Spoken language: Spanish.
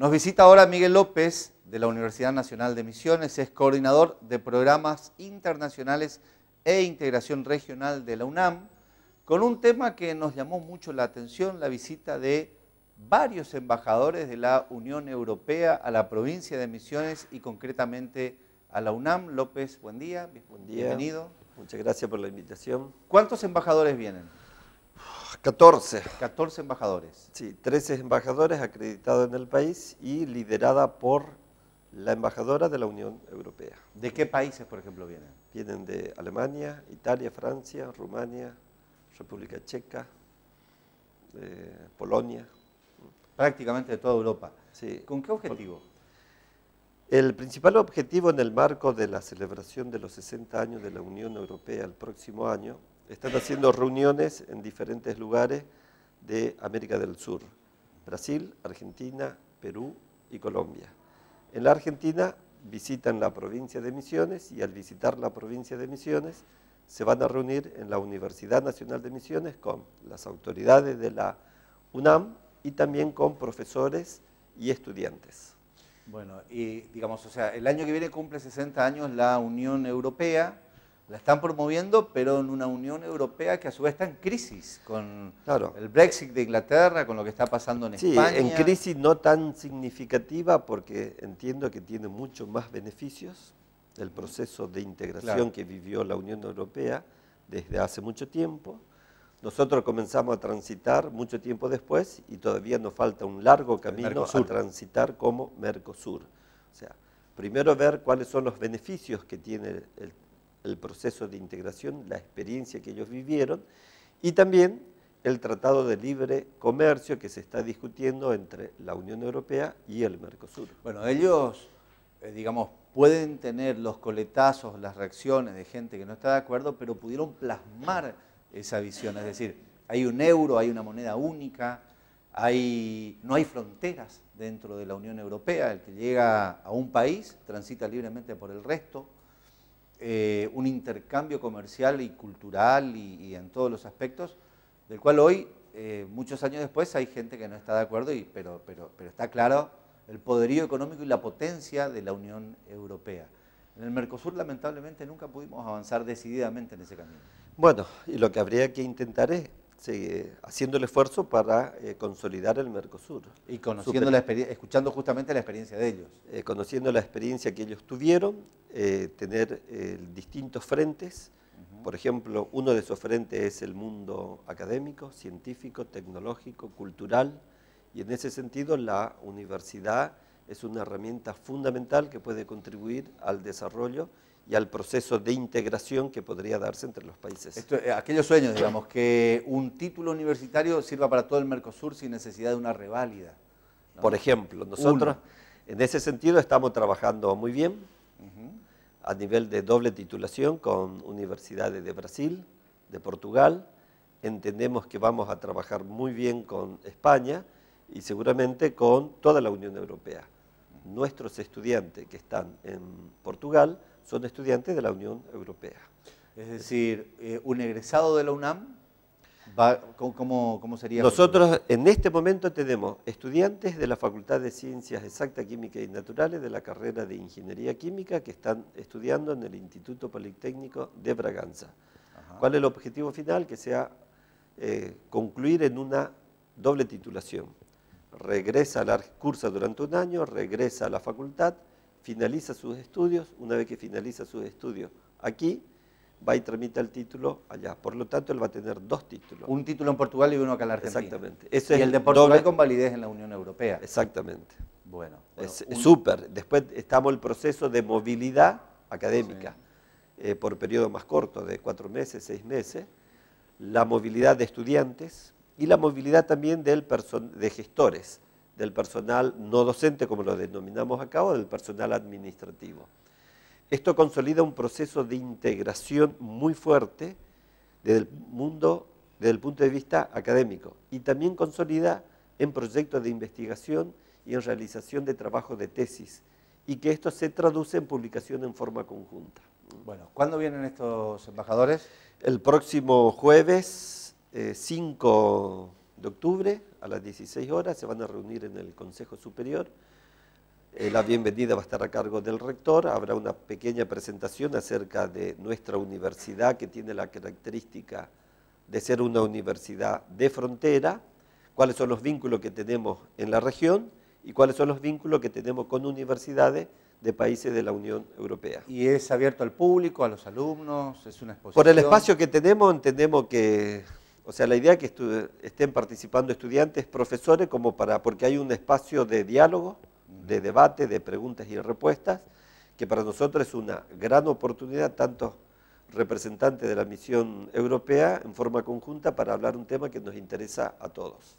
Nos visita ahora Miguel López, de la Universidad Nacional de Misiones, es coordinador de programas internacionales e integración regional de la UNAM, con un tema que nos llamó mucho la atención, la visita de varios embajadores de la Unión Europea a la provincia de Misiones y concretamente a la UNAM. López, buen día, Buen día. Bienvenido. Muchas gracias por la invitación. ¿Cuántos embajadores vienen? 14. 14 embajadores. Sí, 13 embajadores acreditados en el país y liderada por la embajadora de la Unión Europea. ¿De qué países, por ejemplo, vienen? Vienen de Alemania, Italia, Francia, Rumania, República Checa, Polonia. Prácticamente de toda Europa. Sí. ¿Con qué objetivo? El principal objetivo en el marco de la celebración de los 60 años de la Unión Europea el próximo año, están haciendo reuniones en diferentes lugares de América del Sur, Brasil, Argentina, Perú y Colombia. En la Argentina visitan la provincia de Misiones y al visitar la provincia de Misiones se van a reunir en la Universidad Nacional de Misiones con las autoridades de la UNAM y también con profesores y estudiantes. Bueno, y digamos, o sea, el año que viene cumple 60 años la Unión Europea, la están promoviendo, pero en una Unión Europea que a su vez está en crisis, con el Brexit de Inglaterra, con lo que está pasando en España. Sí, en crisis no tan significativa porque entiendo que tiene muchos más beneficios el proceso de integración que vivió la Unión Europea desde hace mucho tiempo. Nosotros comenzamos a transitar mucho tiempo después y todavía nos falta un largo camino a transitar como Mercosur. O sea, primero ver cuáles son los beneficios que tiene el proceso de integración, la experiencia que ellos vivieron y también el Tratado de Libre Comercio que se está discutiendo entre la Unión Europea y el Mercosur. Bueno, ellos, digamos, pueden tener los coletazos, las reacciones de gente que no está de acuerdo, pero pudieron plasmar esa visión, es decir, hay un euro, hay una moneda única, no hay fronteras dentro de la Unión Europea, el que llega a un país transita libremente por el resto, un intercambio comercial y cultural y en todos los aspectos, del cual hoy, muchos años después, hay gente que no está de acuerdo, pero está claro el poderío económico y la potencia de la Unión Europea. En el Mercosur, lamentablemente, nunca pudimos avanzar decididamente en ese camino. Bueno, y lo que habría que intentar es seguir haciendo el esfuerzo para consolidar el Mercosur. Y conociendo escuchando justamente la experiencia de ellos. Conociendo la experiencia que ellos tuvieron, tener distintos frentes. Por ejemplo, uno de esos frentes es el mundo académico, científico, tecnológico, cultural, y en ese sentido la universidad es una herramienta fundamental que puede contribuir al desarrollo y al proceso de integración que podría darse entre los países. Aquellos sueños, digamos, que un título universitario sirva para todo el Mercosur sin necesidad de una reválida, ¿no? Por ejemplo, nosotros en ese sentido estamos trabajando muy bien a nivel de doble titulación con universidades de Brasil, de Portugal. Entendemos que vamos a trabajar muy bien con España y seguramente con toda la Unión Europea. Nuestros estudiantes que están en Portugal son estudiantes de la Unión Europea. Es decir, un egresado de la UNAM, ¿cómo sería? Nosotros en este momento tenemos estudiantes de la Facultad de Ciencias Exactas, Químicas y Naturales de la carrera de Ingeniería Química que están estudiando en el Instituto Politécnico de Braganza. ¿Cuál es el objetivo final? Que sea concluir en una doble titulación. Cursa durante un año, regresa a la facultad, finaliza sus estudios, una vez que finaliza sus estudios aquí, va y tramita el título allá. Por lo tanto, él va a tener dos títulos. Un título en Portugal y uno acá en la Argentina. Exactamente. Y el de Portugal con validez en la Unión Europea. Exactamente. Bueno, es súper. Después estamos en el proceso de movilidad académica, por periodo más corto, de 4 meses, 6 meses, la movilidad de estudiantes y la movilidad también de gestores, del personal no docente, como lo denominamos acá, o del personal administrativo. Esto consolida un proceso de integración muy fuerte desde el punto de vista académico y también consolida en proyectos de investigación y en realización de trabajos de tesis y que esto se traduce en publicación en forma conjunta. Bueno, ¿cuándo vienen estos embajadores? El próximo jueves 5 de octubre a las 16 horas se van a reunir en el Consejo Superior La bienvenida va a estar a cargo del rector, habrá una pequeña presentación acerca de nuestra universidad que tiene la característica de ser una universidad de frontera, cuáles son los vínculos que tenemos en la región y cuáles son los vínculos que tenemos con universidades de países de la Unión Europea. ¿Y es abierto al público, a los alumnos? ¿Es una exposición? Por el espacio que tenemos, entendemos que, o sea, la idea es que estén participando estudiantes, profesores, porque hay un espacio de diálogo, de debate, de preguntas y respuestas, que para nosotros es una gran oportunidad, tanto representantes de la misión europea en forma conjunta, para hablar un tema que nos interesa a todos.